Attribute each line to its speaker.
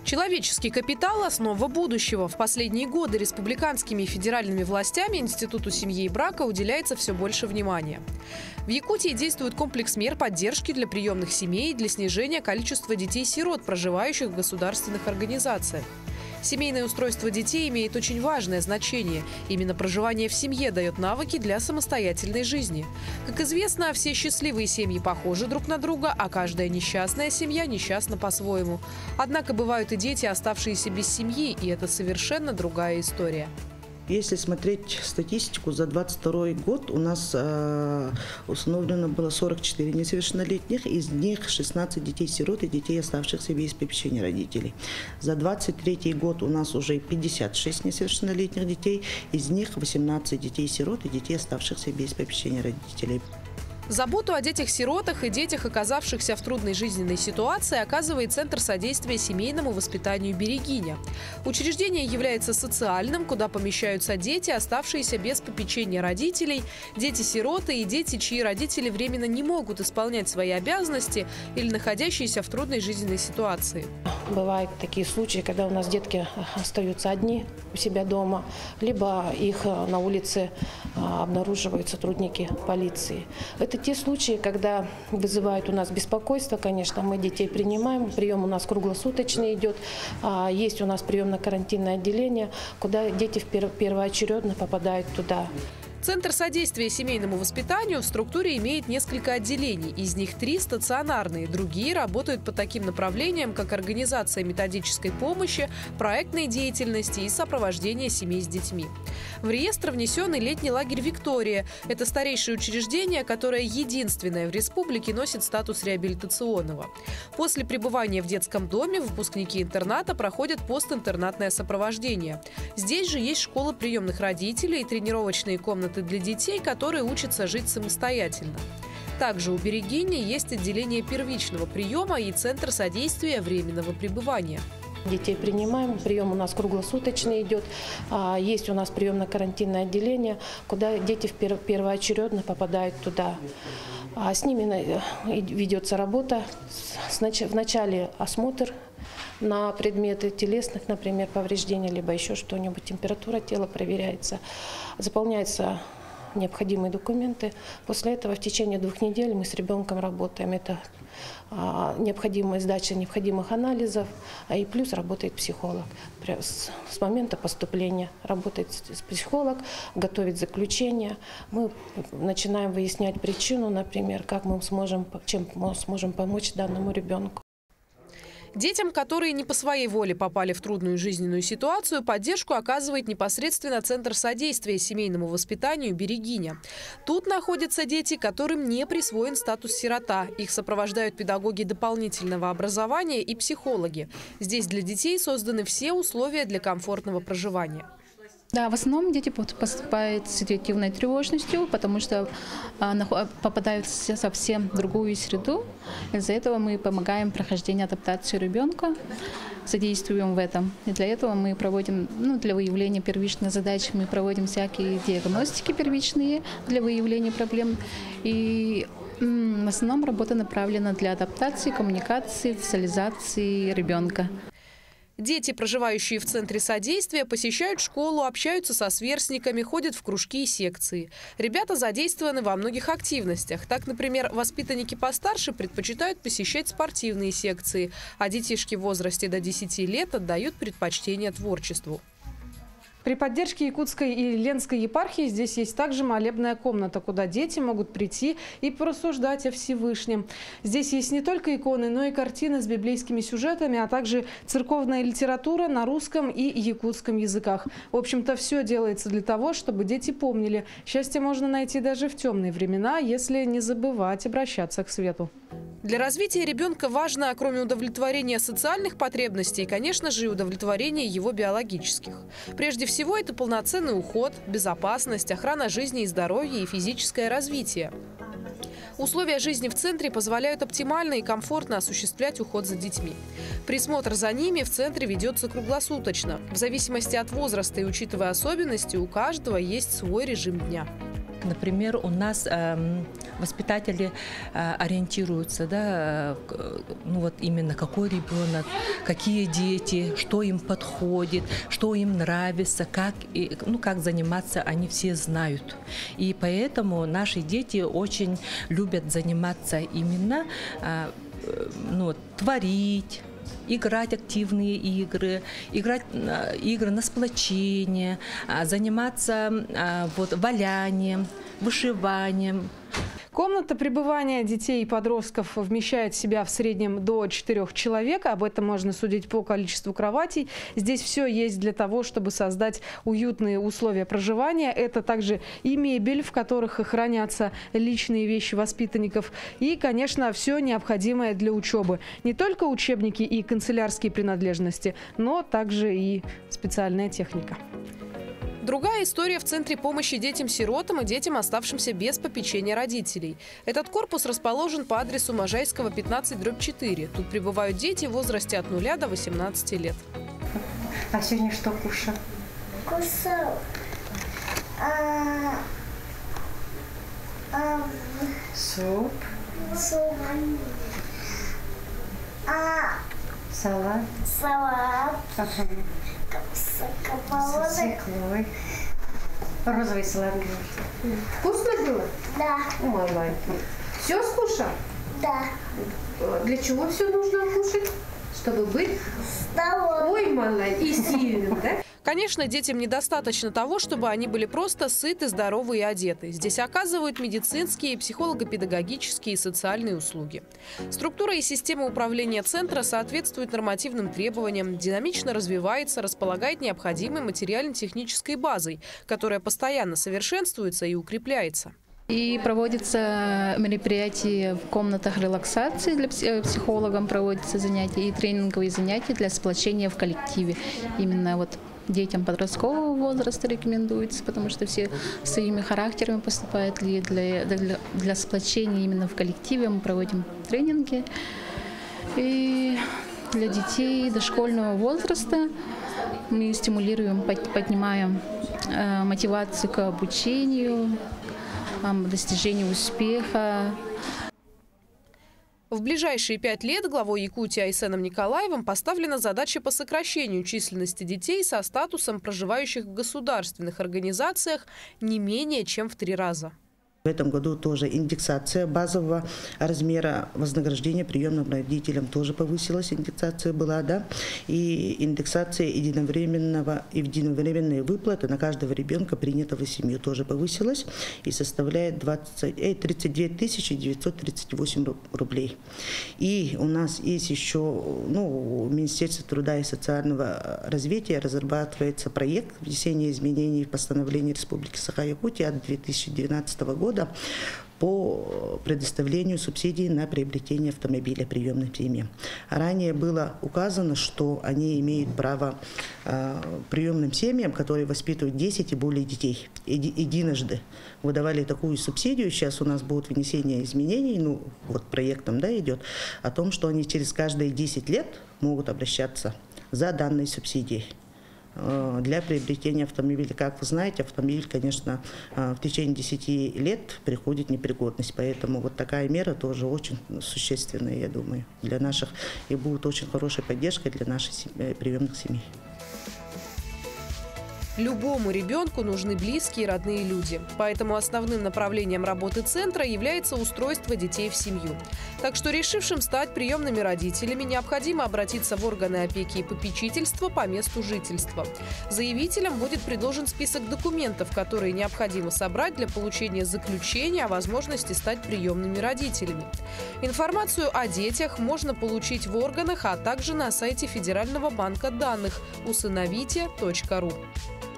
Speaker 1: Человеческий капитал – основа будущего. В последние годы республиканскими и федеральными властями Институту семьи и брака уделяется все больше внимания. В Якутии действует комплекс мер поддержки для приемных семей и для снижения количества детей-сирот, проживающих в государственных организациях. Семейное устройство детей имеет очень важное значение. Именно проживание в семье дает навыки для самостоятельной жизни. Как известно, все счастливые семьи похожи друг на друга, а каждая несчастная семья несчастна по-своему. Однако бывают и дети, оставшиеся без семьи, и это совершенно другая история.
Speaker 2: Если смотреть статистику, за 2022 год у нас установлено было 44 несовершеннолетних, из них 16 детей-сирот и детей, оставшихся без попечения родителей. За 2023 год у нас уже 56 несовершеннолетних детей, из них 18 детей-сирот и детей, оставшихся без попечения родителей.
Speaker 1: Заботу о детях-сиротах и детях, оказавшихся в трудной жизненной ситуации, оказывает Центр содействия семейному воспитанию «Берегиня». Учреждение является социальным, куда помещаются дети, оставшиеся без попечения родителей, дети-сироты и дети, чьи родители временно не могут исполнять свои обязанности или находящиеся в трудной жизненной ситуации.
Speaker 3: Бывают такие случаи, когда у нас детки остаются одни у себя дома, либо их на улице обнаруживают сотрудники полиции. Это те случаи, когда вызывают у нас беспокойство, конечно, мы детей принимаем, прием у нас круглосуточный идет, есть у нас приемно-карантинное отделение, куда дети первоочередно попадают туда.
Speaker 1: Центр содействия семейному воспитанию в структуре имеет несколько отделений. Из них 3 стационарные. Другие работают по таким направлениям, как организация методической помощи, проектной деятельности и сопровождение семей с детьми. В реестр внесен и летний лагерь «Виктория». Это старейшее учреждение, которое единственное в республике носит статус реабилитационного. После пребывания в детском доме выпускники интерната проходят постинтернатное сопровождение. Здесь же есть школа приемных родителей и тренировочные комнаты для детей, которые учатся жить самостоятельно. Также у «Берегини» есть отделение первичного приема и Центр содействия временного пребывания.
Speaker 3: Детей принимаем, прием у нас круглосуточный идет, есть у нас приемно-карантинное отделение, куда дети первоочередно попадают туда. С ними ведется работа, вначале осмотр на предметы телесных, например, повреждений, либо еще что-нибудь, температура тела проверяется, заполняются необходимые документы. После этого в течение 2 недель мы с ребенком работаем. Это необходимая сдача необходимых анализов, и плюс работает психолог. С момента поступления работает психолог, готовит заключение. Мы начинаем выяснять причину, например, чем мы сможем помочь данному ребенку.
Speaker 1: Детям, которые не по своей воле попали в трудную жизненную ситуацию, поддержку оказывает непосредственно Центр содействия семейному воспитанию «Берегиня». Тут находятся дети, которым не присвоен статус сирота. Их сопровождают педагоги дополнительного образования и психологи. Здесь для детей созданы все условия для комфортного проживания.
Speaker 4: Да, в основном дети поступают с ситуативной тревожностью, потому что попадают в совсем другую среду. Из-за этого мы помогаем прохождению адаптации ребенка, содействуем в этом. И для этого мы проводим, для выявления первичных задач, мы проводим всякие диагностики первичные для выявления проблем. И в основном работа направлена для адаптации, коммуникации, социализации ребенка.
Speaker 1: Дети, проживающие в Центре содействия, посещают школу, общаются со сверстниками, ходят в кружки и секции. Ребята задействованы во многих активностях. Так, например, воспитанники постарше предпочитают посещать спортивные секции, а детишки в возрасте до 10 лет отдают предпочтение творчеству.
Speaker 5: При поддержке Якутской и Ленской епархии здесь есть также молебная комната, куда дети могут прийти и порассуждать о Всевышнем. Здесь есть не только иконы, но и картины с библейскими сюжетами, а также церковная литература на русском и якутском языках. В общем-то, все делается для того, чтобы дети помнили. Счастье можно найти даже в темные времена, если не забывать обращаться к свету.
Speaker 1: Для развития ребенка важно, кроме удовлетворения социальных потребностей, конечно же, и удовлетворение его биологических. Прежде всего, это полноценный уход, безопасность, охрана жизни и здоровья и физическое развитие. Условия жизни в центре позволяют оптимально и комфортно осуществлять уход за детьми. Присмотр за ними в центре ведется круглосуточно. В зависимости от возраста и учитывая особенности, у каждого есть свой режим дня.
Speaker 6: Например, у нас воспитатели ориентируются, да, ну вот именно какой ребенок, какие дети, что им подходит, что им нравится, как заниматься, они все знают. И поэтому наши дети очень любят заниматься именно, творить, играть активные игры, играть игры на сплочение, заниматься валянием, вышиванием.
Speaker 5: Комната пребывания детей и подростков вмещает в себя в среднем до 4 человек. Об этом можно судить по количеству кроватей. Здесь все есть для того, чтобы создать уютные условия проживания. Это также и мебель, в которых хранятся личные вещи воспитанников. И, конечно, все необходимое для учебы. Не только учебники и канцелярские принадлежности, но также и специальная техника.
Speaker 1: Другая история в Центре помощи детям-сиротам и детям, оставшимся без попечения родителей. Этот корпус расположен по адресу Можайского, 15/4. Тут пребывают дети в возрасте от 0 до 18 лет.
Speaker 7: А сегодня что кушал?
Speaker 8: Кушал
Speaker 7: суп.
Speaker 8: Суп.
Speaker 7: Салат.
Speaker 8: Салат.
Speaker 7: Ага. С свеклой. Розовый салат.
Speaker 9: Вкусно было?
Speaker 8: Да.
Speaker 9: Молодец. Все скушал?
Speaker 8: Да.
Speaker 9: Для чего все нужно кушать? Чтобы быть
Speaker 8: здоровым.
Speaker 9: Ой, молодец. И сильным, да?
Speaker 1: Конечно, детям недостаточно того, чтобы они были просто сыты, здоровы и одеты. Здесь оказывают медицинские, психолого-педагогические и социальные услуги. Структура и система управления центра соответствуют нормативным требованиям, динамично развивается, располагает необходимой материально-технической базой, которая постоянно совершенствуется и укрепляется.
Speaker 4: И проводятся мероприятия в комнатах релаксации, для психологам проводятся занятия и тренинговые занятия для сплочения в коллективе. Именно детям подросткового возраста рекомендуется, потому что все своими характерами поступают. И для сплочения именно в коллективе мы проводим тренинги. И для детей дошкольного возраста мы стимулируем, поднимаем мотивацию к обучению, достижению успеха.
Speaker 1: В ближайшие 5 лет главой Якутии Айсеном Николаевым поставлена задача по сокращению численности детей со статусом проживающих в государственных организациях не менее чем в 3 раза.
Speaker 2: В этом году тоже индексация базового размера вознаграждения приемным родителям тоже повысилась, индексация была, да, и индексация единовременные выплаты на каждого ребенка, принятого в семью, тоже повысилась и составляет 32 938 рублей. И у нас есть еще, в Министерстве труда и социального развития разрабатывается проект внесения изменений в постановление Республики Саха-Якутия от 2012 года по предоставлению субсидий на приобретение автомобиля приемным семьям. Ранее было указано, что они имеют право приемным семьям, которые воспитывают 10 и более детей, единожды выдавали такую субсидию. Сейчас у нас будет внесение изменений, проектом, да, идет, о том, что они через каждые 10 лет могут обращаться за данной субсидией для приобретения автомобиля. Как вы знаете, автомобиль, конечно, в течение 10 лет приходит в непригодность. Поэтому такая мера тоже очень существенная, я думаю, для наших. И будет очень хорошей поддержкой для наших приемных семей.
Speaker 1: Любому ребенку нужны близкие и родные люди. Поэтому основным направлением работы центра является устройство детей в семью. Так что решившим стать приемными родителями необходимо обратиться в органы опеки и попечительства по месту жительства. Заявителям будет предложен список документов, которые необходимо собрать для получения заключения о возможности стать приемными родителями. Информацию о детях можно получить в органах, а также на сайте Федерального банка данных усыновите.ру.